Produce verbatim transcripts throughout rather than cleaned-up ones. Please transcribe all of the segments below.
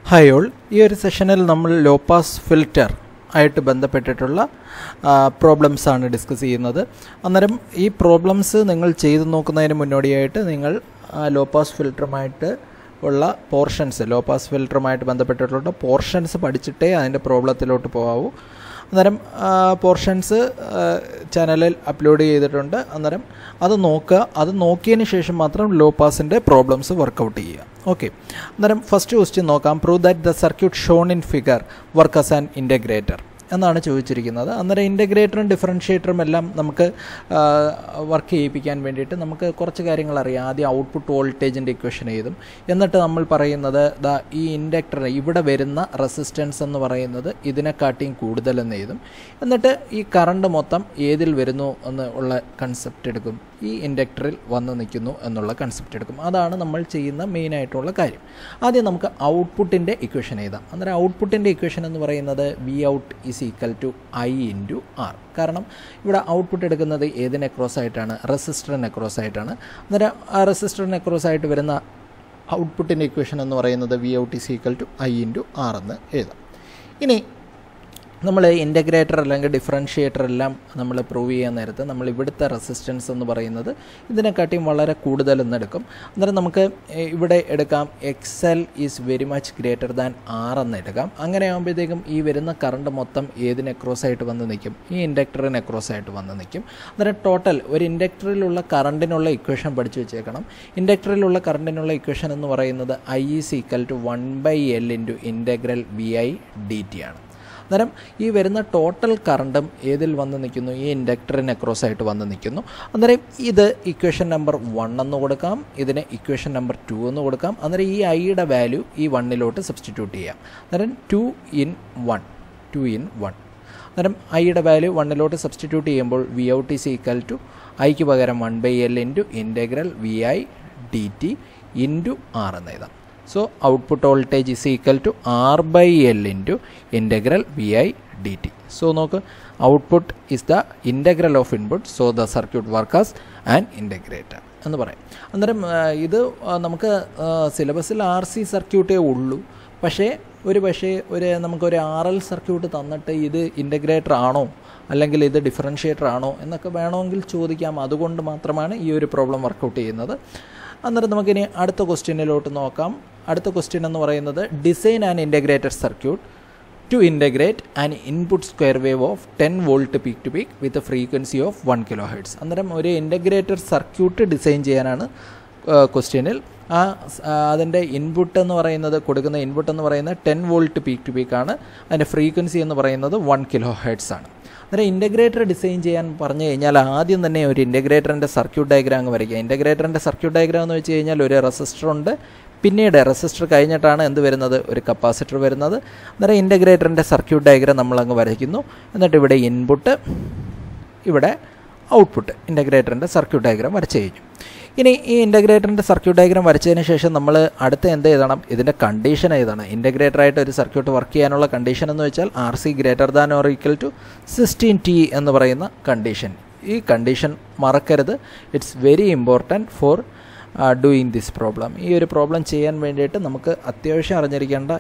Hi all, ഈ ഒരു സെഷനിൽ നമ്മൾ ലോ പാസ് ഫിൽറ്റർ ആയിട്ട് ബന്ധപ്പെട്ടിട്ടുള്ള പ്രോബ്ലംസ് ആണ് ഡിസ്കസ് ചെയ്യുന്നത്. അന്നേരം ഈ പ്രോബ്ലംസ് നിങ്ങൾ ചെയ്തു നോക്കുന്നതിന് മുന്നോടിയായിട്ട് നിങ്ങൾ ലോ പാസ് ഫിൽറ്ററുമായിട്ട് ഉള്ള പോർഷൻസ് ലോ പാസ് ഫിൽറ്ററുമായിട്ട് ബന്ധപ്പെട്ടിട്ടുള്ള പോർഷൻസ് പഠിച്ചിട്ടേ അതിൻ്റെ പ്രോബ്ലത്തിലോട്ട് പോകാവൂ. അന്നേരം പോർഷൻസ് ചാനലിൽ അപ്ലോഡ് ചെയ്തിട്ടുണ്ട്. അന്നേരം അത് നോക്കുക. അത് നോക്കിയതിന് ശേഷം മാത്രം ലോ പാസിൻ്റെ പ്രോബ്ലംസ് വർക്കൗട്ട് ചെയ്യുക. ഓക്കെ, അന്നേരം ഫസ്റ്റ് ക്വസ്റ്റ്യൻ നോക്കാം. Prove that the circuit shown in figure work as an integrator എന്നാണ് ചോദിച്ചിരിക്കുന്നത്. അന്നേരം ഇൻ്റഗ്രേറ്ററും ഡിഫറൻഷ്യേറ്ററും എല്ലാം നമുക്ക് വർക്ക് ചെയ്യിപ്പിക്കാൻ വേണ്ടിയിട്ട് നമുക്ക് കുറച്ച് കാര്യങ്ങൾ അറിയാം. ആദ്യം ഔട്ട്പുട്ട് വോൾട്ടേജിൻ്റെ ഇക്വേഷൻ എഴുതും. എന്നിട്ട് നമ്മൾ പറയുന്നത് ദാ ഈ ഇൻഡക്ടർ ഇവിടെ വരുന്ന റെസിസ്റ്റൻസ് എന്ന് പറയുന്നത് ഇതിനെക്കാട്ടിയും കൂടുതലെന്ന് എഴുതും. എന്നിട്ട് ഈ കറണ്ട് മൊത്തം ഏതിൽ വരുന്നു എന്ന് ഉള്ള കൺസെപ്റ്റ് എടുക്കും. ഈ ഇൻഡക്ടറിൽ വന്ന് നിൽക്കുന്നു എന്നുള്ള കൺസെപ്റ്റ് എടുക്കും. അതാണ് നമ്മൾ ചെയ്യുന്ന മെയിനായിട്ടുള്ള കാര്യം. ആദ്യം നമുക്ക് ഔട്ട്പുട്ടിൻ്റെ ഇക്വേഷൻ എഴുതാം. അന്നേരം ഔട്ട്പുട്ടിൻ്റെ ഇക്വേഷൻ എന്ന് പറയുന്നത് V out is equal to I into R. കാരണം ഇവിടെ ഔട്ട്പുട്ട് എടുക്കുന്നത് ഏതിന് അക്രോസ് ആയിട്ടാണ്? റെസിസ്റ്ററിന് അക്രോസ് ആയിട്ടാണ്. അന്നേരം ആ റെസിസ്റ്ററിന് അക്രോസ് ആയിട്ട് വരുന്ന ഔട്ട്പുട്ടിൻ്റെ ഇക്വേഷൻ എന്ന് പറയുന്നത് V out is equal to I into R എന്ന് എഴുതാം. ഇനി നമ്മൾ ഇൻ്റഗ്രേറ്റർ അല്ലെങ്കിൽ ഡിഫറൻഷ്യേറ്റർ എല്ലാം നമ്മൾ പ്രൂവ് ചെയ്യാൻ നേരത്ത് നമ്മൾ ഇവിടുത്തെ റെസിസ്റ്റൻസ് എന്ന് പറയുന്നത് ഇതിനെക്കാട്ടിയും വളരെ കൂടുതലെന്ന് എടുക്കും. അന്നേരം നമുക്ക് ഇവിടെ എടുക്കാം X L is very much greater than R എന്ന് എടുക്കാം. അങ്ങനെ ആകുമ്പോഴത്തേക്കും ഈ വരുന്ന കറണ്ട് മൊത്തം ഏതിന് അക്രോസ് ആയിട്ട് വന്ന് നിൽക്കും? ഈ ഇൻഡക്ടറിന് അക്രോസ് ആയിട്ട് വന്ന് നിൽക്കും. അന്നേരം ടോട്ടൽ ഒരു ഇൻഡക്ടറിലുള്ള കറണ്ടിനുള്ള ഇക്വേഷൻ പഠിച്ചു വെച്ചേക്കണം. ഇൻഡക്ടറിലുള്ള കറണ്ടിനുള്ള ഇക്വേഷൻ എന്ന് പറയുന്നത് I is equal to one by L into integral V I D T ആണ്. അന്നേരം ഈ വരുന്ന ടോട്ടൽ കറണ്ടും ഏതിൽ വന്ന് നിൽക്കുന്നു? ഈ ഇൻഡക്ടറിന് അക്രോസ് ആയിട്ട് വന്ന് നിൽക്കുന്നു. അന്നേരം ഇത് ഇക്വേഷൻ നമ്പർ വൺ എന്ന് കൊടുക്കാം, ഇതിന് ഇക്വേഷൻ നമ്പർ ടു എന്ന് കൊടുക്കാം. അന്നേരം ഈ ഐയുടെ വാല്യൂ ഈ വണ്ണിലോട്ട് സബ്സ്റ്റിറ്റ്യൂട്ട് ചെയ്യാം. അന്നേരം two in one two in one അന്നേരം ഐയുടെ വാല്യൂ വണ്ണിലോട്ട് സബ്സ്റ്റിറ്റ്യൂട്ട് ചെയ്യുമ്പോൾ V out is equal to ഐക്ക് പകരം one by L into integral V I D T into R എന്ന് എഴുതാം. So output voltage is equal to R by L into integral V I dt. So നോക്ക്, output is the integral of input, so the circuit works as an integrator എന്ന് പറയും. അന്നേരം ഇത് നമുക്ക് സിലബസിൽ R C സർക്യൂട്ടേ ഉള്ളൂ. പക്ഷേ ഒരു പക്ഷേ ഒരു നമുക്കൊരു ആർ എൽ സർക്യൂട്ട് തന്നിട്ട് ഇത് ഇൻ്റഗ്രേറ്റർ ആണോ അല്ലെങ്കിൽ ഇത് ഡിഫറൻഷ്യേറ്റർ ആണോ എന്നൊക്കെ വേണമെങ്കിൽ ചോദിക്കാം. അതുകൊണ്ട് മാത്രമാണ് ഈ ഒരു പ്രോബ്ലം വർക്കൗട്ട് ചെയ്യുന്നത്. അന്നേരം നമുക്കിനി അടുത്ത ക്വസ്റ്റ്യനിലോട്ട് നോക്കാം. അടുത്ത ക്വസ്റ്റ്യൻ എന്ന് പറയുന്നത് design an integrated circuit to integrate an input square wave of ten volt peak to peak with frequency of one kilo hertz. അന്നേരം ഒരു ഇൻ്റഗ്രേറ്റഡ് സർക്യൂട്ട് ഡിസൈൻ ചെയ്യാനാണ് ക്വസ്റ്റ്യനിൽ. ആ അതിൻ്റെ ഇൻപുട്ട് എന്ന് പറയുന്നത് കൊടുക്കുന്ന ഇൻപുട്ട് എന്ന് പറയുന്നത് ten volt peak to peak ആണ്. അതിൻ്റെ ഫ്രീക്വൻസി എന്ന് പറയുന്നത് വൺ കിലോ ഹെർട്സ് ആണ്. അന്നേരം ഇൻ്റഗ്രേറ്റർ ഡിസൈൻ ചെയ്യാൻ പറഞ്ഞു കഴിഞ്ഞാൽ ആദ്യം തന്നെ ഒരു ഇൻ്റഗ്രേറ്ററിൻ്റെ സർക്യൂട്ട് ഡയഗ്രാം അങ്ങ് വരയ്ക്കുക. ഇൻ്റഗ്രേറ്ററിൻ്റെ സർക്യൂട്ട് ഡയഗ്രാം എന്ന് വെച്ച് കഴിഞ്ഞാൽ ഒരു റെസിസ്റ്റർ ഉണ്ട്, പിന്നീട് റെസിസ്റ്റർ കഴിഞ്ഞിട്ടാണ് എന്ത് വരുന്നത്? ഒരു കപ്പാസിറ്റർ വരുന്നത്. അന്നേരം ഇൻ്റഗ്രേറ്ററിൻ്റെ സർക്യൂട്ട് ഡയഗ്രാം നമ്മളങ്ങ് വരയ്ക്കുന്നു. എന്നിട്ട് ഇവിടെ ഇൻപുട്ട്, ഇവിടെ ഔട്ട്പുട്ട്, ഇൻ്റഗ്രേറ്ററിൻ്റെ സർക്യൂട്ട് ഡയഗ്രാം വരച്ച് കഴിഞ്ഞു. ഇനി ഈ ഇൻ്റഗ്രേറ്ററിൻ്റെ സർക്യൂട്ട് ഡയഗ്രാം വരച്ചതിന് ശേഷം നമ്മൾ അടുത്ത എന്ത് എഴുതണം? ഇതിൻ്റെ കണ്ടീഷൻ എഴുതണം. ഇൻ്റഗ്രേറ്ററായിട്ട് ഒരു സർക്യൂട്ട് വർക്ക് ചെയ്യാനുള്ള കണ്ടീഷൻ എന്ന് വെച്ചാൽ R C greater than or equal to sixteen T എന്ന് പറയുന്ന കണ്ടീഷൻ. ഈ കണ്ടീഷൻ മറക്കരുത്. It's very important for doing this problem. ഈ ഒരു പ്രോബ്ലം ചെയ്യാൻ വേണ്ടിയിട്ട് നമുക്ക് അത്യാവശ്യം അറിഞ്ഞിരിക്കേണ്ട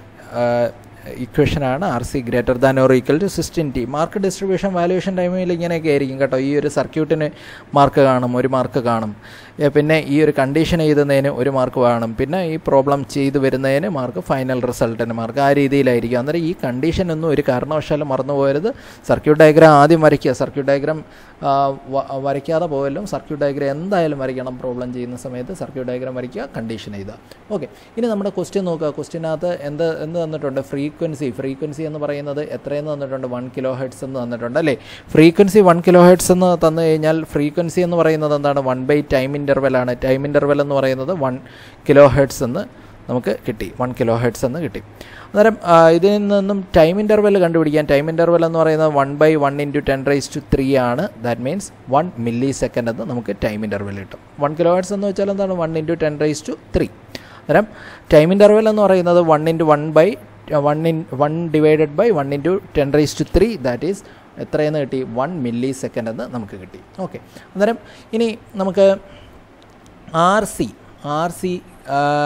ഇക്വേഷനാണ് R C greater than or equal to sixteen T. Mark distribution valuation ടൈമിൽ ഇങ്ങനെയൊക്കെ ആയിരിക്കും കേട്ടോ. ഈ ഒരു സർക്യൂട്ടിന് മാർക്ക് കാണും, ഒരു മാർക്ക് കാണും. പിന്നെ ഈ ഒരു കണ്ടീഷൻ എഴുതുന്നതിന് ഒരു മാർക്ക് കാണും. പിന്നെ ഈ പ്രോബ്ലം ചെയ്തു വരുന്നതിന് മാർക്ക്, ഫൈനൽ റിസൾട്ടിന് മാർക്ക്, ആ രീതിയിലായിരിക്കും. അന്നേരം ഈ കണ്ടീഷനൊന്നും ഒരു കാരണവശാലും മറന്നു പോകരുത്. സർക്യൂട്ട് ഡയഗ്രാം ആദ്യം വരയ്ക്കുക. സർക്യൂട്ട് ഡയഗ്രാം വരയ്ക്കാതെ പോകലും. സർക്യൂട്ട് ഡയഗ്രാം എന്തായാലും വരയ്ക്കണം. പ്രോബ്ലം ചെയ്യുന്ന സമയത്ത് സർക്യൂട്ട് ഡയഗ്രാം വരയ്ക്കുക, കണ്ടീഷൻ എഴുതുക. ഓക്കെ, ഇനി നമ്മുടെ ക്വസ്റ്റ്യൻ നോക്കുക. ക്വസ്റ്റ്യനകത്ത് എന്ത് എന്ത് തന്നിട്ടുണ്ട്? ഫ്രീക്വൻസി. ഫ്രീക്വൻസി എന്ന് പറയുന്നത് എത്രയെന്ന് തന്നിട്ടുണ്ട്? വൺ കിലോ ഹെർട്സ് എന്ന് തന്നിട്ടുണ്ട് അല്ലേ? ഫ്രീക്വൻസി വൺ കിലോ ഹെർട്സ് എന്ന് തന്നു കഴിഞ്ഞാൽ ഫ്രീക്വൻസി എന്ന് പറയുന്നത് എന്താണ്? വൺ ബൈ ടൈം ഇൻ്റർവെലാണ്. ടൈം ഇൻ്റർവെൽ എന്ന് പറയുന്നത് വൺ കിലോ ഹെർട്സ് എന്ന് നമുക്ക് കിട്ടി. വൺ കിലോ ഹെർട്സ് എന്ന് കിട്ടി. അന്നേരം ഇതിൽ നിന്നും ടൈം ഇൻ്റർവെൽ കണ്ടുപിടിക്കാൻ, ടൈം ഇൻ്റർവെൽ എന്ന് പറയുന്നത് one by one into ten rice to three ആണ്. That means one millisecond എന്ന് നമുക്ക് ടൈം ഇൻ്റർവെൽ കിട്ടും. വൺ കിലോ ഹെർട്സ് എന്ന് വെച്ചാൽ എന്താണ്? One into ten rice to three. അന്നേരം ടൈം ഇൻ്റർവെൽ എന്ന് പറയുന്നത് one into one by one in one divided by one into ten rice to three. That is എത്രയെന്ന് കിട്ടി? വൺ മില്ലി സെക്കൻഡ് എന്ന് നമുക്ക് കിട്ടി. ഓക്കെ, അന്നേരം ഇനി നമുക്ക് R C R C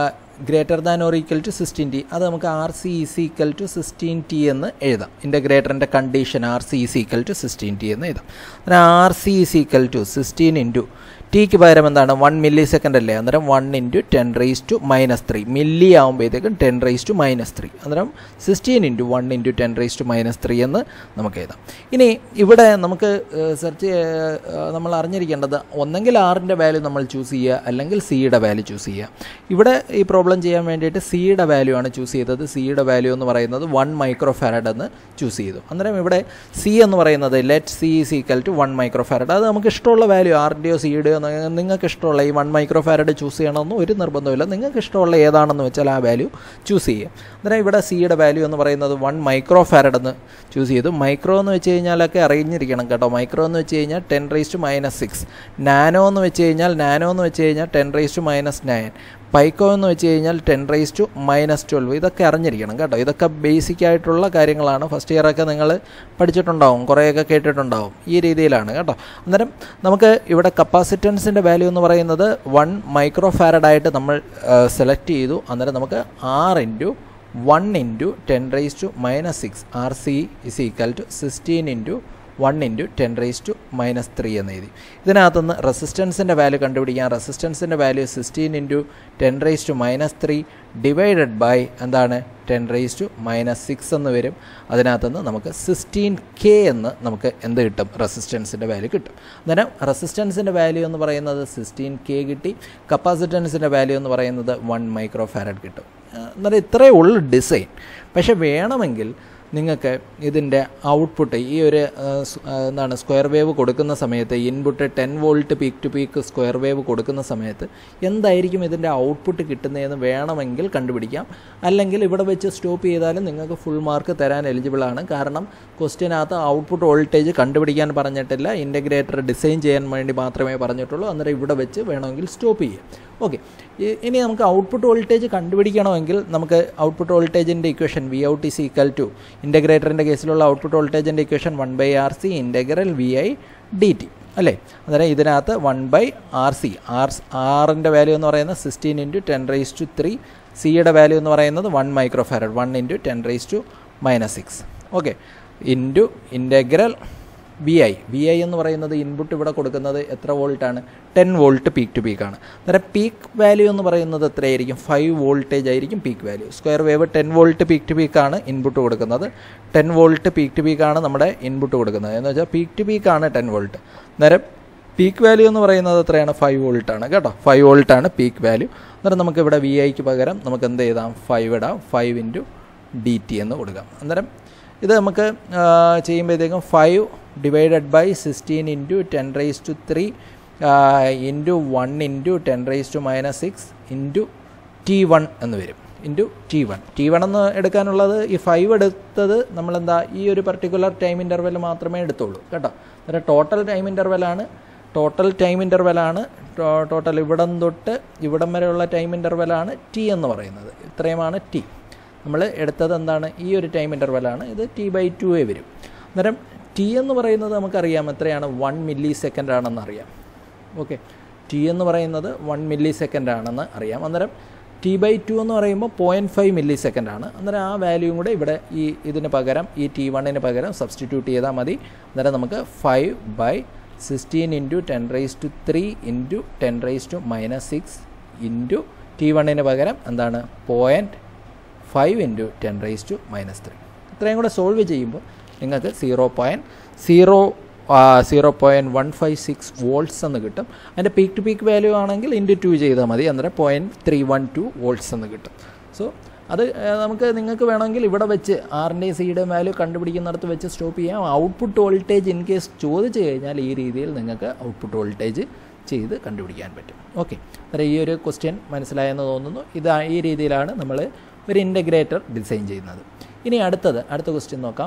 greater than or equal to sixteen T, അത് നമുക്ക് R C is equal to sixteen T എന്ന് എഴുതാം. ഇൻ്റഗ്രേറ്ററിൻ്റെ condition R C is equal to sixteen T എന്ന് എഴുതാം. അന്നേരം R C is equal to sixteen into ടിക്ക് പകരം എന്താണ് വൺ മില്ലി സെക്കൻഡ് അല്ലേ, അന്നേരം one into ten raise to minus three milli ആകുമ്പോഴത്തേക്കും ten raise to minus three, അന്നേരം sixteen into one into ten raise to minus three എന്ന് നമുക്ക് എഴുതാം. ഇനി ഇവിടെ നമുക്ക് സെർച്ച് നമ്മൾ അറിഞ്ഞിരിക്കേണ്ടത് ഒന്നെങ്കിൽ ആറിൻ്റെ വാല്യൂ നമ്മൾ ചൂസ് ചെയ്യുക, അല്ലെങ്കിൽ സിയുടെ വാല്യൂ ചൂസ് ചെയ്യുക. ഇവിടെ ഈ പ്രോബ്ലം ചെയ്യാൻ വേണ്ടിയിട്ട് സിയുടെ വാല്യൂ ആണ് ചൂസ് ചെയ്തത്. സിയുടെ വാല്യൂ എന്ന് പറയുന്നത് വൺ മൈക്രോ ഫാരഡ് എന്ന് ചൂസ് ചെയ്തു. അന്നേരം ഇവിടെ സി എന്ന് പറയുന്നത് let C is equal to one microfarad. അത് നമുക്ക് ഇഷ്ടമുള്ള വാല്യൂ ആറിൻ്റെയോ സിയുടെയോ നിങ്ങൾക്ക് ഇഷ്ടമുള്ള ഈ വൺ മൈക്രോ ഫാരഡ് ചൂസ് ചെയ്യണമെന്ന് ഒരു നിർബന്ധമില്ല. നിങ്ങൾക്ക് ഇഷ്ടമുള്ള ഏതാണെന്ന് വെച്ചാൽ ആ വാല്യൂ ചൂസ് ചെയ്യുക. അന്നേരം ഇവിടെ സിയുടെ വാല്യൂ എന്ന് പറയുന്നത് വൺ മൈക്രോ ഫാരഡ് എന്ന് ചൂസ് ചെയ്തു. മൈക്രോ എന്ന് വെച്ച് കഴിഞ്ഞാലൊക്കെ അറിഞ്ഞിരിക്കണം കേട്ടോ. മൈക്രോ എന്ന് വെച്ച് കഴിഞ്ഞാൽ ten raise to minus six, nano എന്ന് വെച്ച് കഴിഞ്ഞാൽ നാനോ എന്ന് വെച്ച് കഴിഞ്ഞാൽ ten raise to minus nine, pico എന്ന് വെച്ച് കഴിഞ്ഞാൽ ten raise to minus twelve. ഇതൊക്കെ അറിഞ്ഞിരിക്കണം കേട്ടോ. ഇതൊക്കെ ബേസിക് ആയിട്ടുള്ള കാര്യങ്ങളാണ്. ഫസ്റ്റ് ഇയറൊക്കെ നിങ്ങൾ പഠിച്ചിട്ടുണ്ടാവും, കുറേയൊക്കെ കേട്ടിട്ടുണ്ടാവും. ഈ രീതിയിലാണ് കേട്ടോ. അന്നേരം നമുക്ക് ഇവിടെ കപ്പാസിറ്റൻസിൻ്റെ വാല്യൂ എന്ന് പറയുന്നത് വൺ മൈക്രോ ഫാരഡായിട്ട് നമ്മൾ സെലക്ട് ചെയ്തു. അന്നേരം നമുക്ക് R into one into ten raise to minus six R C is equal to sixteen into one into ten raise to minus three എന്ന് എഴുതി. ഇതിനകത്തുനിന്ന് റെസിസ്റ്റൻസിൻ്റെ വാല്യൂ കണ്ടുപിടിക്കാം. റെസിസ്റ്റൻസിൻ്റെ value sixteen into ten raise to minus three divided by എന്താണ് ten raise to minus six എന്ന് വരും. അതിനകത്തുനിന്ന് നമുക്ക് സിക്സ്റ്റീൻ കെ എന്ന് നമുക്ക് എന്ത് കിട്ടും, റെസിസ്റ്റൻസിൻ്റെ വാല്യൂ കിട്ടും. അന്നേരം റെസിസ്റ്റൻസിൻ്റെ വാല്യൂ എന്ന് പറയുന്നത് സിക്സ്റ്റീൻ കെ കിട്ടി. കപ്പാസിറ്റൻസിൻ്റെ വാല്യൂ എന്ന് പറയുന്നത് വൺ മൈക്രോ ഫാരഡ് കിട്ടും. അന്നേരം ഇത്രയേ ഉള്ളൂ ഡിസൈൻ. പക്ഷേ വേണമെങ്കിൽ നിങ്ങൾക്ക് ഇതിൻ്റെ ഔട്ട്പുട്ട് ഈ ഒരു എന്താണ് സ്ക്വയർ വേവ് കൊടുക്കുന്ന സമയത്ത് input ten volt peak to peak square wave കൊടുക്കുന്ന സമയത്ത് എന്തായിരിക്കും ഇതിൻ്റെ ഔട്ട്പുട്ട് കിട്ടുന്നതെന്ന് വേണമെങ്കിൽ കണ്ടുപിടിക്കാം. അല്ലെങ്കിൽ ഇവിടെ വെച്ച് സ്റ്റോപ്പ് ചെയ്താലും നിങ്ങൾക്ക് ഫുൾ മാർക്ക് തരാൻ എലിജിബിളാണ്. കാരണം ക്വസ്റ്റ്യനകത്ത് ഔട്ട്പുട്ട് വോൾട്ടേജ് കണ്ടുപിടിക്കാൻ പറഞ്ഞിട്ടില്ല, ഇൻ്റഗ്രേറ്റർ ഡിസൈൻ ചെയ്യാൻ വേണ്ടി മാത്രമേ പറഞ്ഞിട്ടുള്ളൂ. അന്നേരം ഇവിടെ വെച്ച് വേണമെങ്കിൽ സ്റ്റോപ്പ് ചെയ്യാം. ഓക്കെ, ഇനി നമുക്ക് ഔട്ട്പുട്ട് വോൾട്ടേജ് കണ്ടുപിടിക്കണമെങ്കിൽ നമുക്ക് ഔട്ട്പുട്ട് വോൾട്ടേജിൻ്റെ equation V out is equal to ഇൻ്റഗ്രേറ്ററിൻ്റെ കേസിലുള്ള ഔട്ട്പുട്ട് വോൾട്ടേജിൻ്റെ equation one by R C integral V I D T അല്ലേ. അന്നേരം ഇതിനകത്ത് one by R C R ആറിൻ്റെ വാല്യൂ എന്ന് പറയുന്നത് sixteen into ten raise to three, സിയുടെ വാല്യൂ എന്ന് പറയുന്നത് one microfarad one into ten raise to minus six okay into integral V I V I എന്ന് പറയുന്നത് ഇൻപുട്ട് ഇവിടെ കൊടുക്കുന്നത് എത്ര വോൾട്ടാണ്, ടെൻ വോൾട്ട് പീക്ക് ടു പീക്കാണ്. അന്നേരം പീക്ക് വാല്യൂ എന്ന് പറയുന്നത് എത്രയായിരിക്കും, ഫൈവ് വോൾട്ടേജ് ആയിരിക്കും peak value. Square wave ten volt peak to പീക്കാണ് ഇൻപുട്ട് കൊടുക്കുന്നത്. ടെൻ വോൾട്ട് പീക്ക് ടു പീക്കാണ് നമ്മുടെ ഇൻപുട്ട് കൊടുക്കുന്നത്. എന്ന് വെച്ചാൽ പീക്ക് ടു പീക്കാണ് ടെൻ വോൾട്ട്. അന്നേരം പീക്ക് വാല്യൂ എന്ന് പറയുന്നത് എത്രയാണ്, ഫൈവ് വോൾട്ടാണ് കേട്ടോ. ഫൈവ് വോൾട്ടാണ് പീക്ക് വാല്യൂ. അന്നേരം നമുക്ക് ഇവിടെ വി ഐക്ക് പകരം നമുക്ക് എന്ത് ചെയ്താം, ഫൈവ് ഇടാം. ഫൈവ് ഇൻറ്റു ഡി ടി എന്ന് കൊടുക്കാം. അന്നേരം ഇത് നമുക്ക് ചെയ്യുമ്പോഴത്തേക്കും five divided by sixteen into ten raise to three into one into ten raise to minus six into T one എന്ന് വരും. Into T one T one എന്ന് എടുക്കാനുള്ളത് ഈ ഫൈവ് എടുത്തത് നമ്മളെന്താ ഈ ഒരു പർട്ടിക്കുലർ ടൈം ഇൻ്റർവെൽ മാത്രമേ എടുത്തുള്ളൂ കേട്ടോ. അന്നേരം ടോട്ടൽ ടൈം ഇൻ്റർവെലാണ് ടോട്ടൽ ടൈം ഇൻ്റർവെലാണ് ടോട്ടൽ ഇവിടം തൊട്ട് ഇവിടം വരെയുള്ള ടൈം ഇൻ്റർവെലാണ് ടി എന്ന് പറയുന്നത്. ഇത്രയുമാണ് ടി. നമ്മൾ എടുത്തത് എന്താണ്, ഈ ഒരു ടൈം ഇൻ്റർവെലാണ്. ഇത് ടി ബൈ ടു എ വരും. അന്നേരം ടി എന്ന് പറയുന്നത് നമുക്കറിയാം എത്രയാണ്, വൺ മില്ലി സെക്കൻഡ് ആണെന്ന് അറിയാം. ഓക്കെ, ടി എന്ന് പറയുന്നത് വൺ മില്ലി സെക്കൻഡ് ആണെന്ന് അറിയാം. അന്നേരം ടി ബൈ ടു എന്ന് പറയുമ്പോൾ പോയിൻറ്റ് ഫൈവ് മില്ലി സെക്കൻഡ് ആണ്. അന്നേരം ആ വാല്യൂയും കൂടെ ഇവിടെ ഈ ഇതിന് പകരം ഈ ടി വണ്ണിന് പകരം സബ്സ്റ്റിറ്റ്യൂട്ട് ചെയ്താൽ മതി. അന്നേരം നമുക്ക് five by sixteen into ten raise to three into ten raise to minus six into T വണ്ണിന് പകരം എന്താണ് point five into ten raise to minus three. ഇത്രയും കൂടെ സോൾവ് ചെയ്യുമ്പോൾ നിങ്ങൾക്ക് zero point zero zero point one five six volts എന്ന് കിട്ടും. അതിൻ്റെ പീക്ക് ടു പീക്ക് വാല്യൂ ആണെങ്കിൽ ഇൻറ്റു ടു ചെയ്താൽ മതി. അന്നേരം point three one two volts എന്ന് കിട്ടും. സോ അത് നമുക്ക് നിങ്ങൾക്ക് വേണമെങ്കിൽ ഇവിടെ വെച്ച് ആറിൻ്റെയും സിയുടെയും വാല്യൂ കണ്ടുപിടിക്കുന്നിടത്ത് വെച്ച് സ്റ്റോപ്പ് ചെയ്യാം. ഔട്ട്പുട്ട് വോൾട്ടേജ് ഇൻ കേസ് ചോദിച്ചു കഴിഞ്ഞാൽ ഈ രീതിയിൽ നിങ്ങൾക്ക് ഔട്ട്പുട്ട് വോൾട്ടേജ് ചെയ്ത് കണ്ടുപിടിക്കാൻ പറ്റും. ഓക്കെ, അന്നേരം ഈ ഒരു ക്വസ്റ്റ്യൻ മനസ്സിലായെന്ന് തോന്നുന്നു. ഇത് ഈ രീതിയിലാണ് നമ്മൾ ഒരു ഇൻ്റഗ്രേറ്റർ ഡിസൈൻ ചെയ്യുന്നത്. ഇനി അടുത്തത് അടുത്ത ക്വസ്റ്റ്യൻ നോക്കാം.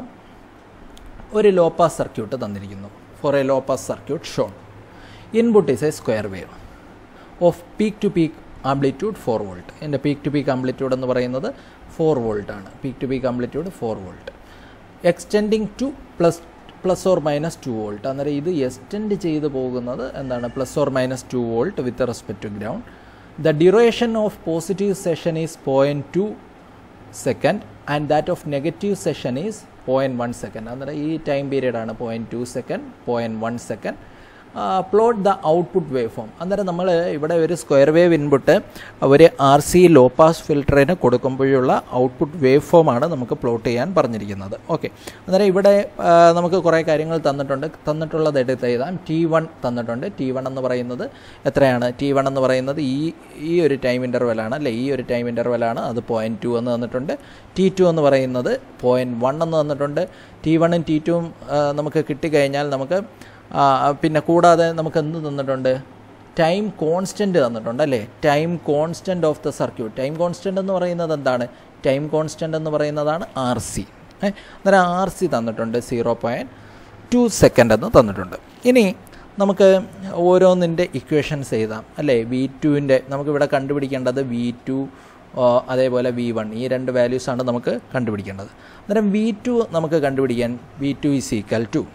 ഒരു ലോ പാസ് സർക്യൂട്ട് തന്നിരിക്കുന്നു. For a low pass circuit shown input is a square wave of peak to peak amplitude four volt. എൻ്റെ പീക്ക് ടു പീക്ക് ആംപ്ലിറ്റ്യൂഡ് എന്ന് പറയുന്നത് ഫോർ വോൾട്ടാണ്. Peak to peak amplitude four volt extending to plus plus or minus two volt. അന്നേരം ഇത് extend ചെയ്ത് പോകുന്നത് എന്താണ്, plus or minus two volt with respect to ground. the duration of positive session is zero point two second and that of negative session is zero point one second. അന്നേരം ഈ time period ആണ് zero point two second, zero point one second. Plot the output wave form. അന്നേരം നമ്മൾ ഇവിടെ ഒരു square wave input ഒരു R C low pass ഫിൽറ്ററിന് കൊടുക്കുമ്പോഴുള്ള ഔട്ട്പുട്ട് വേവ് ഫോമാണ് നമുക്ക് പ്ലോട്ട് ചെയ്യാൻ പറഞ്ഞിരിക്കുന്നത്. ഓക്കെ, അന്നേരം ഇവിടെ നമുക്ക് കുറേ കാര്യങ്ങൾ തന്നിട്ടുണ്ട്. തന്നിട്ടുള്ളത് എടുത്ത് എഴുതാം. ടി വൺ തന്നിട്ടുണ്ട്. ടി വൺ എന്ന് പറയുന്നത് എത്രയാണ്? ടി വൺ എന്ന് പറയുന്നത് ഈ ഈ ഒരു ടൈം ഇൻ്റർവെലാണ് അല്ലേ? ഈ ഒരു ടൈം ഇൻ്റർവെലാണ്. അത് പോയിൻറ്റ് ടു എന്ന് തന്നിട്ടുണ്ട്. ടി ടു എന്ന് പറയുന്നത് പോയിൻറ്റ് വൺ എന്ന് തന്നിട്ടുണ്ട്. ടി വണ്ണും ടി ടുവും നമുക്ക് കിട്ടിക്കഴിഞ്ഞാൽ നമുക്ക് പിന്നെ കൂടാതെ നമുക്ക് എന്ത് തന്നിട്ടുണ്ട്? ടൈം കോൺസ്റ്റൻറ്റ് തന്നിട്ടുണ്ട് അല്ലേ? Time constant of the circuit. Time constant എന്ന് പറയുന്നത് എന്താണ്? ടൈം കോൺസ്റ്റൻറ്റ് എന്ന് പറയുന്നതാണ് ആർ സി. അന്നേരം ആർ സി തന്നിട്ടുണ്ട് സീറോ പോയിൻറ്റ് ടു സെക്കൻഡ് എന്ന് തന്നിട്ടുണ്ട്. ഇനി നമുക്ക് ഓരോന്നിൻ്റെ ഇക്വേഷൻസ് എഴുതാം അല്ലേ? വി ടുവിൻ്റെ നമുക്കിവിടെ കണ്ടുപിടിക്കേണ്ടത് വി ടു അതേപോലെ വി വൺ, ഈ രണ്ട് വാല്യൂസാണ് നമുക്ക് കണ്ടുപിടിക്കേണ്ടത്. അന്നേരം വി ടു നമുക്ക് കണ്ടുപിടിക്കാൻ V two is equal to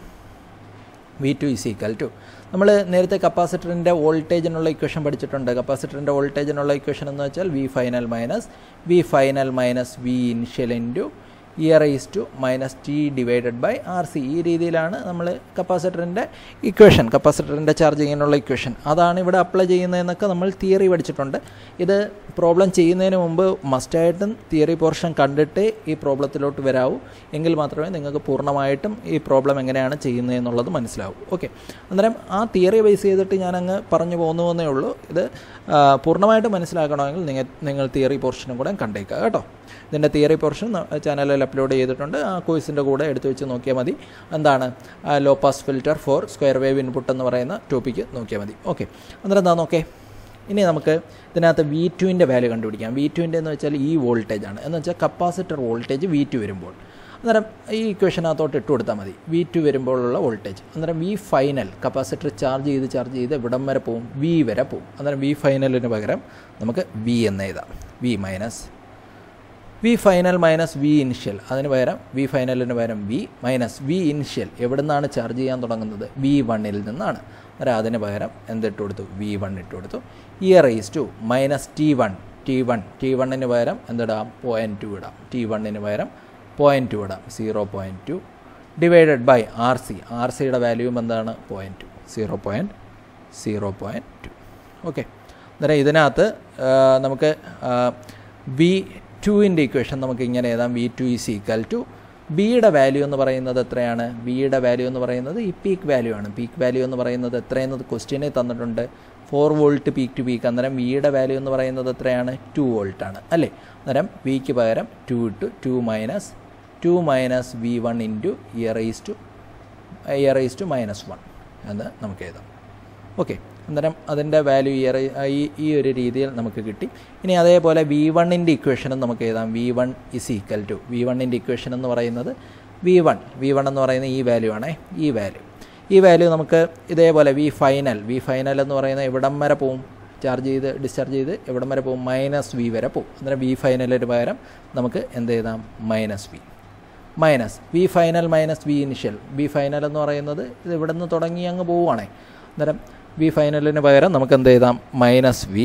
V two is equal to നമ്മൾ നേരത്തെ കപ്പാസിറ്ററിൻ്റെ വോൾട്ടേജിനുള്ള ഇക്വേഷൻ പഠിച്ചിട്ടുണ്ട്. കപ്പാസിറ്ററിൻ്റെ വോൾട്ടേജിനുള്ള ഇക്വേഷൻ എന്ന് വെച്ചാൽ V final minus V final minus V initial into E rise to minus T divided by R C. ഈ രീതിയിലാണ് നമ്മൾ കപ്പാസിറ്ററിൻ്റെ ഇക്വേഷൻ, കപ്പാസിറ്ററിൻ്റെ ചാർജ് ചെയ്യാനുള്ള ഇക്വേഷൻ അതാണ് ഇവിടെ അപ്ലൈ ചെയ്യുന്നതെന്നൊക്കെ നമ്മൾ തിയറി പഠിച്ചിട്ടുണ്ട്. ഇത് പ്രോബ്ലം ചെയ്യുന്നതിന് മുമ്പ് മസ്റ്റായിട്ടും തിയറി പോർഷൻ കണ്ടിട്ടേ ഈ പ്രോബ്ലത്തിലോട്ട് വരാവൂ. എങ്കിൽ മാത്രമേ നിങ്ങൾക്ക് പൂർണ്ണമായിട്ടും ഈ പ്രോബ്ലം എങ്ങനെയാണ് ചെയ്യുന്നതെന്നുള്ളത് മനസ്സിലാവും. ഓക്കെ, അന്നേരം ആ തിയറി ബേസ് ചെയ്തിട്ട് ഞാനങ്ങ് പറഞ്ഞു പോകുന്നു എന്നേ ഉള്ളൂ. ഇത് പൂർണ്ണമായിട്ട് മനസ്സിലാക്കണമെങ്കിൽ നിങ്ങൾ നിങ്ങൾ തിയറി പോർഷനും കൂടെ കണ്ടേക്കുക കേട്ടോ. ഇതിൻ്റെ തിയറി പോർഷൻ ചാനലിൽ അപ്ലോഡ് ചെയ്തിട്ടുണ്ട്. ആ കോഴ്സിൻ്റെ കൂടെ എടുത്തു വെച്ച് നോക്കിയാൽ മതി. എന്താണ് low pass filter for square wave input എന്ന് പറയുന്ന ടോപ്പിക്ക് നോക്കിയാൽ മതി. ഓക്കെ, അന്നേരം എന്താ നോക്കേ. ഇനി നമുക്ക് ഇതിനകത്ത് വി ടുവിൻ്റെ വാല്യൂ കണ്ടുപിടിക്കാം. വി ടുവിൻ്റെ എന്ന് വെച്ചാൽ ഈ വോൾട്ടേജ് ആണ്. എന്ന് വെച്ചാൽ കപ്പാസിറ്റർ വോൾട്ടേജ് വി ടു വരുമ്പോൾ, അന്നേരം ഈ ഇക്വേഷനകത്തോട്ട് ഇട്ട് കൊടുത്താൽ മതി. വി ടു വരുമ്പോഴുള്ള വോൾട്ടേജ്. അന്നേരം വി ഫൈനൽ കപ്പാസിറ്റർ ചാർജ് ചെയ്ത് ചാർജ് ചെയ്ത് ഇവിടം വരെ പോവും, വി വരെ പോവും. അന്നേരം വി ഫൈനലിന് പകരം നമുക്ക് വി എന്ന് എഴുതാം. V minus V final minus V initial. അതിന് പകരം വി ഫൈനലിന് പകരം വി മൈനസ് വി ഇനിഷ്യൽ. എവിടെ നിന്നാണ് ചാർജ് ചെയ്യാൻ തുടങ്ങുന്നത്? വി വണ്ണിൽ നിന്നാണ്. അന്നേരം അതിന് പകരം എന്തിട്ട് കൊടുത്തു? വി വൺ ഇട്ട് കൊടുത്തു. E rise to minus T one T one T വണ്ണിന് പകരം എന്തിടാം? പോയിൻറ്റ് ടു ഇടാം. ടി വണ്ണിന് പകരം പോയിൻറ്റ് ടു ഇടാം. Zero point two divided by R C. R സിയുടെ വാല്യൂം എന്താണ്? Point two. Zero point zero point two. Okay, അന്നേരം ഇതിനകത്ത് നമുക്ക് വി ടുവിൻ്റെ ഇക്വേഷൻ നമുക്ക് ഇങ്ങനെ എഴുതാം. V two is equal to ബിയുടെ വാല്യൂ എന്ന് പറയുന്നത് എത്രയാണ്? ബിയുടെ വാല്യൂ എന്ന് പറയുന്നത് ഈ പീക്ക് വാല്യൂ ആണ്. പീക്ക് വാല്യൂ എന്ന് പറയുന്നത് എത്രയെന്നത് ക്വസ്റ്റ്യനിൽ തന്നിട്ടുണ്ട്. Four volt peak to peak. അന്നേരം വിയുടെ വാല്യൂ എന്ന് പറയുന്നത് എത്രയാണ്? ടു വോൾട്ട് ആണ് അല്ലേ? അന്നേരം വിക്ക് പകരം ടു ഇട്ടു. Two minus two minus V one into E rise to E rise to minus one എന്ന് നമുക്ക് എഴുതാം. ഓക്കെ, അന്നേരം അതിൻ്റെ വാല്യൂ ഈ ഈ ഒരു രീതിയിൽ നമുക്ക് കിട്ടി. ഇനി അതേപോലെ വി വണ്ണിൻ്റെ ഇക്വേഷനും നമുക്ക് എഴുതാം. V one is equal to V വണ്ണിൻ്റെ ഇക്വേഷൻ എന്ന് പറയുന്നത് വി വൺ വി വൺ എന്ന് പറയുന്നത് ഈ വാല്യൂ ആണേ. ഈ വാല്യൂ ഈ വാല്യൂ നമുക്ക് ഇതേപോലെ വി ഫൈനൽ വി ഫൈനൽ എന്ന് പറയുന്നത് എവിടം വരെ പോവും? ചാർജ് ചെയ്ത് ഡിസ്ചാർജ് ചെയ്ത് എവിടം വരെ പോവും? മൈനസ് വി വരെ പോവും. അന്നേരം വി ഫൈനലിന് പകരം നമുക്ക് എന്ത് എഴുതാം? Minus V minus V final minus V initial. V final എന്ന് പറയുന്നത് ഇത് ഇവിടെ നിന്ന് തുടങ്ങി അങ്ങ് പോവുകയാണേ. അന്നേരം വി ഫൈനലിന് പകരം നമുക്ക് എന്ത് എഴുതാം? Minus V.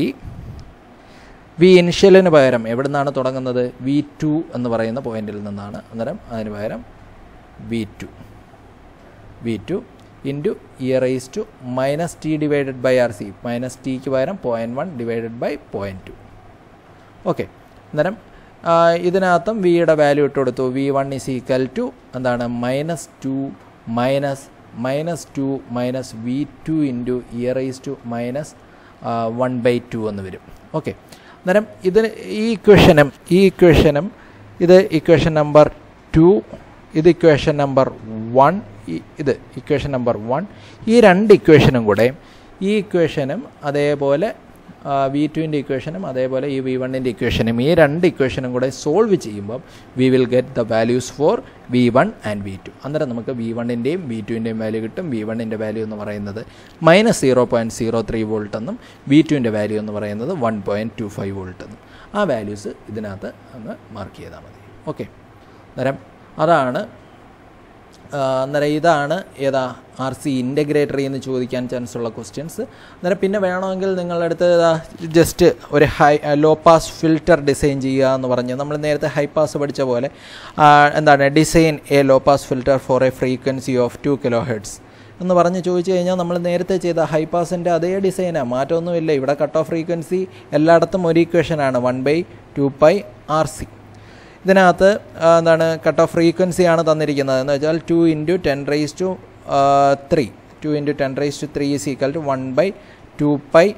വി ഇനിഷ്യലിന് പകരം എവിടെ നിന്നാണ് തുടങ്ങുന്നത്? വി ടു എന്ന് പറയുന്ന പോയിന്റിൽ നിന്നാണ്. അന്നേരം അതിന് പകരം V two V two into E rise to minus T divided by R C. Minus ടിക്ക് പകരം point one divided by point two. Okay, അന്നേരം ഇതിനകത്തും വിയുടെ വാല്യൂ ഇട്ട് കൊടുത്തു. V one is equal to എന്താണ്? Minus two minus minus two minus V two into E rise to minus one by two എന്ന് വരും. ഓക്കെ, അന്നേരം ഇതിന് ഈ ഇക്വേഷനും ഈ ഇക്വേഷനും ഇത് ഇക്വേഷൻ നമ്പർ ടു, ഇത് ഇക്വേഷൻ നമ്പർ വൺ, ഇത് ഇക്വേഷൻ നമ്പർ വൺ. ഈ രണ്ട് ഇക്വേഷനും കൂടെ ഈ ഇക്വേഷനും അതേപോലെ വി ടുവിൻ്റെ ഇക്വേഷനും അതേപോലെ ഈ വി വണ്ണിൻ്റെ ഇക്വേഷനും ഈ രണ്ട് ഇക്വേഷനും കൂടെ സോൾവ് ചെയ്യുമ്പോൾ we will get the values for V one and V two. അന്നേരം നമുക്ക് വി വണ്ണിൻ്റെയും വി ടുവിൻ്റെയും വാല്യൂ കിട്ടും. വി വണ്ണിൻ്റെ വാല്യൂ എന്ന് പറയുന്നത് minus zero point zero three volt എന്നും വി ടുവിൻ്റെ വാല്യൂ എന്ന് പറയുന്നത് one point two five volt എന്നും. ആ വാല്യൂസ് ഇതിനകത്ത് ഒന്ന് മാർക്ക് ചെയ്താൽ മതി. ഓക്കെ, അന്നേരം അതാണ് അന്നേരം ഇതാണ് ഏതാ ആർ സി ഇൻ്റഗ്രേറ്ററി എന്ന് ചോദിക്കാൻ ചാൻസ് ഉള്ള ക്വസ്റ്റ്യൻസ്. അന്നേരം പിന്നെ വേണമെങ്കിൽ നിങ്ങളുടെ അടുത്ത് ജസ്റ്റ് ഒരു high low pass filter design ചെയ്യുക എന്ന് പറഞ്ഞ് നമ്മൾ നേരത്തെ ഹൈ പാസ് പഠിച്ച പോലെ എന്താണ് design a low pass filter for a frequency of two kilo hertz എന്ന് പറഞ്ഞ് ചോദിച്ചു കഴിഞ്ഞാൽ നമ്മൾ നേരത്തെ ചെയ്ത ഹൈ പാസിൻ്റെ അതേ ഡിസൈനാണ്, മാറ്റമൊന്നുമില്ല. ഇവിടെ കട്ട് ഓഫ് ഫ്രീക്വൻസി എല്ലായിടത്തും ഒരു ഇക്വേഷനാണ്, one by two pi R C. ഇതിനകത്ത് എന്താണ് കട്ട് ഓഫ് ഫ്രീക്വൻസിയാണ് തന്നിരിക്കുന്നത് എന്ന് വെച്ചാൽ two into ten rice to three two into ten rice to three is equal to one by two pi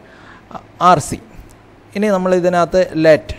R C. ഇനി നമ്മൾ ഇതിനകത്ത് ലെറ്റ്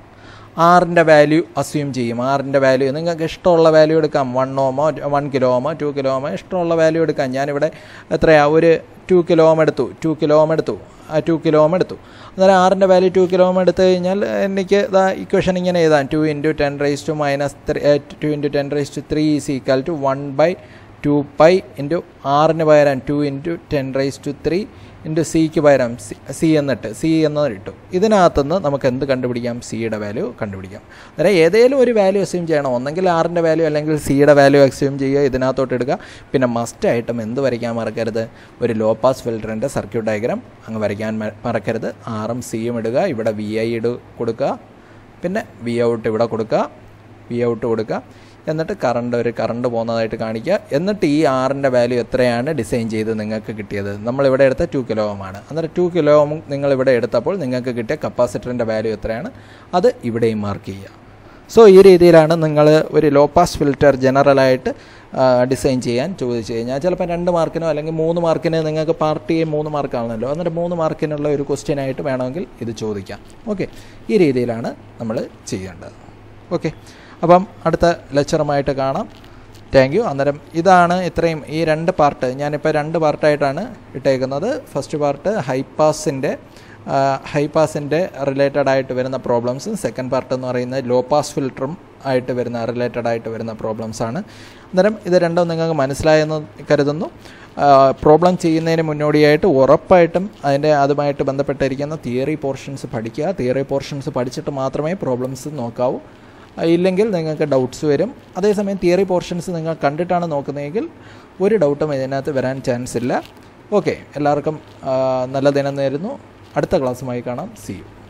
ആറിൻ്റെ വാല്യൂ അസ്യൂം ചെയ്യും. ആറിൻ്റെ വാല്യൂ നിങ്ങൾക്ക് ഇഷ്ടമുള്ള വാല്യൂ എടുക്കാം, വൺ ഓമോ വൺ കിലോ ഓമോ ടു കിലോ ഓമോ ഇഷ്ടമുള്ള വാല്യൂ എടുക്കാം. ഞാനിവിടെ എത്രയാണ് ഒരു ടു കിലോ ഓം എടുത്തു ടു കിലോ ഓം എടുത്തു ടു കിലോ ഓം എടുത്തു അന്നേരം ആറിൻ്റെ വാല്യൂ ടു കിലോ ഓം എടുത്തു കഴിഞ്ഞാൽ എനിക്ക് ഇതാ ഇക്വേഷൻ ഇങ്ങനെ എഴുതാം, two into ten rice to minus three two into ten rice to three is equal to one by two pi into ആറിന് പകരം two into ten rice to three into സിക്ക് പകരം സി സി എന്നിട്ട് C എന്ന് ഇട്ടു. ഇതിനകത്തുനിന്ന് നമുക്ക് എന്ത് കണ്ടുപിടിക്കാം? സിയുടെ വാല്യൂ കണ്ടുപിടിക്കാം. അന്നേരം ഏതെങ്കിലും ഒരു വാല്യൂ അസ്യൂം ചെയ്യണം, ഒന്നെങ്കിൽ ആറിൻ്റെ വാല്യൂ അല്ലെങ്കിൽ സിയുടെ വാല്യൂ അസ്യൂം ചെയ്യുക, ഇതിനകത്തോട്ട് എടുക്കുക. പിന്നെ മസ്റ്റായിട്ടും എന്ത് വരയ്ക്കാൻ മറക്കരുത്? ഒരു ലോ പാസ് ഫിൽറ്ററിൻ്റെ സർക്യൂട്ട് ഡയഗ്രാം അങ്ങ് വരയ്ക്കാൻ മറക്കരുത്. ആറും സിയും ഇടുക, ഇവിടെ വി ഐ ഇടു കൊടുക്കുക, പിന്നെ വി ഔട്ട് ഇവിടെ കൊടുക്കുക, വി ഔട്ട് കൊടുക്കുക. എന്നിട്ട് കറണ്ട് ഒരു കറണ്ട് പോകുന്നതായിട്ട് കാണിക്കുക. എന്നിട്ട് ഈ ആറിൻ്റെ വാല്യൂ എത്രയാണ് ഡിസൈൻ ചെയ്ത് നിങ്ങൾക്ക് കിട്ടിയത്? നമ്മളിവിടെ എടുത്ത ടു കിലോ ഓം ആണ്. അന്നേരം ടു കിലോ ഓം നിങ്ങളിവിടെ എടുത്തപ്പോൾ നിങ്ങൾക്ക് കിട്ടിയ കപ്പാസിറ്ററിൻ്റെ വാല്യൂ എത്രയാണ് അത് ഇവിടെയും മാർക്ക് ചെയ്യുക. സോ ഈ രീതിയിലാണ് നിങ്ങൾ ഒരു ലോ പാസ് ഫിൽറ്റർ ജനറലായിട്ട് ഡിസൈൻ ചെയ്യാൻ ചോദിച്ചു കഴിഞ്ഞാൽ ചിലപ്പോൾ രണ്ട് മാർക്കിനോ അല്ലെങ്കിൽ മൂന്ന് മാർക്കിന് നിങ്ങൾക്ക് പാർട്ട് എ മൂന്ന് മാർക്കാണല്ലോ, എന്നിട്ട് മൂന്ന് മാർക്കിനുള്ള ഒരു ക്വസ്റ്റ്യൻ ആയിട്ട് വേണമെങ്കിൽ ഇത് ചോദിക്കാം. ഓക്കെ, ഈ രീതിയിലാണ് നമ്മൾ ചെയ്യേണ്ടത്. ഓക്കെ, അപ്പം അടുത്ത ലെക്ചറുമായിട്ട് കാണാം. Thank you. അന്നേരം ഇതാണ് ഇത്രയും ഈ രണ്ട് പാർട്ട് ഞാനിപ്പോൾ രണ്ട് പാർട്ടായിട്ടാണ് ഇട്ടേക്കുന്നത്. ഫസ്റ്റ് പാർട്ട് ഹൈപാസിൻ്റെ ഹൈപാസിൻ്റെ റിലേറ്റഡ് ആയിട്ട് വരുന്ന പ്രോബ്ലംസും സെക്കൻഡ് പാർട്ട് എന്ന് പറയുന്നത് ലോ പാസ് ഫിൽറ്ററും ആയിട്ട് വരുന്ന റിലേറ്റഡ് ആയിട്ട് വരുന്ന പ്രോബ്ലംസാണ്. അന്നേരം ഇത് രണ്ടും നിങ്ങൾക്ക് മനസ്സിലായെന്ന് കരുതുന്നു. പ്രോബ്ലം ചെയ്യുന്നതിന് മുന്നോടിയായിട്ട് ഉറപ്പായിട്ടും അതിൻ്റെ അതുമായിട്ട് ബന്ധപ്പെട്ടിരിക്കുന്ന തിയറി പോർഷൻസ് പഠിക്കുക. തിയറി പോർഷൻസ് പഠിച്ചിട്ട് മാത്രമേ പ്രോബ്ലംസ് നോക്കാവൂ, ഇല്ലെങ്കിൽ നിങ്ങൾക്ക് ഡൗട്ട്സ് വരും. അതേസമയം തിയറി പോർഷൻസ് നിങ്ങൾ കണ്ടിട്ടാണ് നോക്കുന്നതെങ്കിൽ ഒരു ഡൗട്ടും ഇതിനകത്ത് വരാൻ ചാൻസ് ഇല്ല. ഓക്കെ, എല്ലാവർക്കും നല്ല ദിനം നേരുന്നു. അടുത്ത ക്ലാസ്സുമായി കാണാം. See U.